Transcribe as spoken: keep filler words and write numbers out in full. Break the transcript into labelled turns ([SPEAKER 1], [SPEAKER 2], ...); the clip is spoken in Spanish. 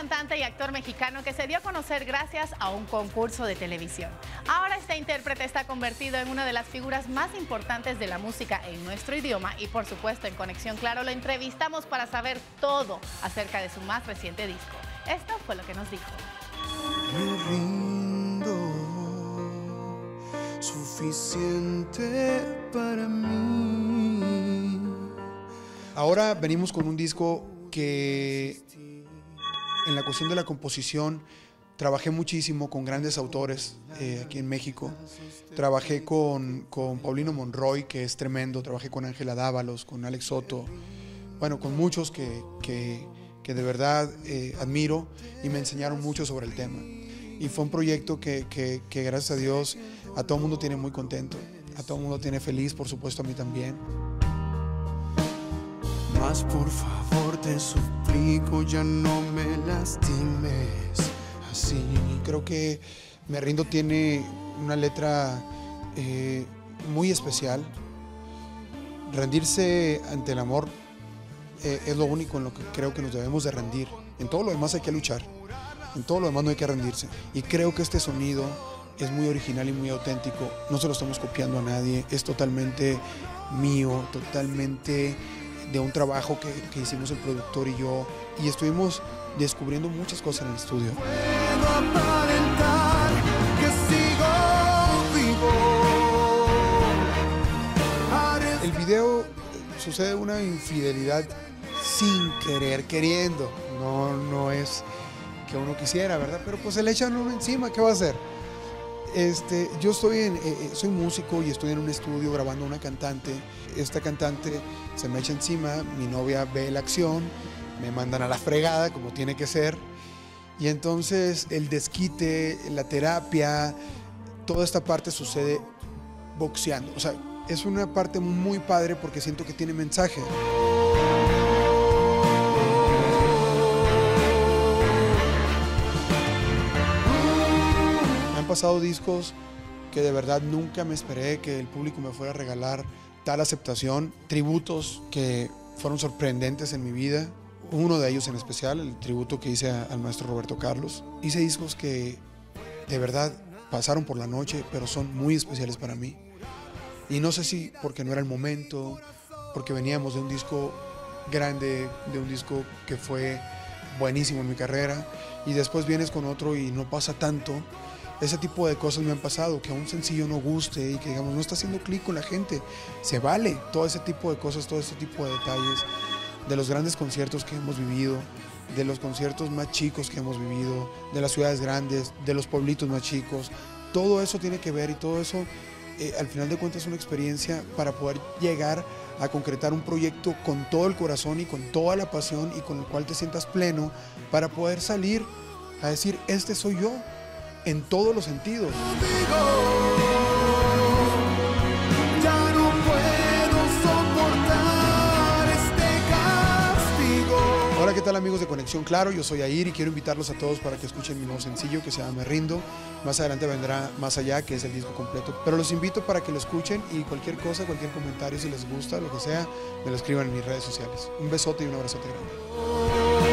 [SPEAKER 1] cantante y actor mexicano que se dio a conocer gracias a un concurso de televisión. Ahora este intérprete está convertido en una de las figuras más importantes de la música en nuestro idioma y por supuesto en Conexión Claro lo entrevistamos para saber todo acerca de su más reciente disco. Esto fue lo que nos dijo.
[SPEAKER 2] Me rindo, suficiente para mí.
[SPEAKER 3] Ahora venimos con un disco que en la cuestión de la composición trabajé muchísimo con grandes autores eh, aquí en México. Trabajé con, con Paulino Monroy, que es tremendo, trabajé con Ángela Dávalos, con Alex Soto, bueno, con muchos que, que, que de verdad eh, admiro y me enseñaron mucho sobre el tema. Y fue un proyecto que, que, que gracias a Dios a todo el mundo tiene muy contento, a todo el mundo tiene feliz, por supuesto a mí también.
[SPEAKER 2] Mas por favor te suplico, ya no me lastimes así.
[SPEAKER 3] Creo que Me Rindo tiene una letra eh, muy especial. Rendirse ante el amor eh, es lo único en lo que creo que nos debemos de rendir. En todo lo demás hay que luchar, en todo lo demás no hay que rendirse. Y creo que este sonido es muy original y muy auténtico. No se lo estamos copiando a nadie, es totalmente mío, totalmente de un trabajo que, que hicimos el productor y yo, y estuvimos descubriendo muchas cosas en el estudio.
[SPEAKER 2] Puedo aparentar que sigo vivo.
[SPEAKER 3] El video sucede una infidelidad sin querer, queriendo. No, no es que uno quisiera, ¿verdad? Pero pues se le echan uno encima, ¿qué va a hacer? Este, yo estoy en, eh, soy músico y estoy en un estudio grabando a una cantante. Esta cantante se me echa encima, mi novia ve la acción, me mandan a la fregada como tiene que ser. Y entonces el desquite, la terapia, toda esta parte sucede boxeando. O sea, es una parte muy padre porque siento que tiene mensaje. Han pasado discos que de verdad nunca me esperé que el público me fuera a regalar tal aceptación, tributos que fueron sorprendentes en mi vida, uno de ellos en especial, el tributo que hice a, al maestro Roberto Carlos. Hice discos que de verdad pasaron por la noche, pero son muy especiales para mí. Y no sé si porque no era el momento, porque veníamos de un disco grande, de un disco que fue buenísimo en mi carrera, y después vienes con otro y no pasa tanto. Ese tipo de cosas me han pasado, que a un sencillo no guste y que digamos no está haciendo clic con la gente. Se vale todo ese tipo de cosas, todo ese tipo de detalles, de los grandes conciertos que hemos vivido, de los conciertos más chicos que hemos vivido, de las ciudades grandes, de los pueblitos más chicos. Todo eso tiene que ver y todo eso eh, al final de cuentas es una experiencia para poder llegar a concretar un proyecto con todo el corazón y con toda la pasión y con el cual te sientas pleno para poder salir a decir, este soy yo. En todos los sentidos.
[SPEAKER 2] Ya no puedo soportar este castigo.
[SPEAKER 3] Hola, ¿qué tal amigos de Conexión Claro? Yo soy Air y quiero invitarlos a todos para que escuchen mi nuevo sencillo que se llama Me Rindo. Más adelante vendrá Más Allá, que es el disco completo. Pero los invito para que lo escuchen y cualquier cosa, cualquier comentario, si les gusta, lo que sea, me lo escriban en mis redes sociales. Un besote y un abrazote grande.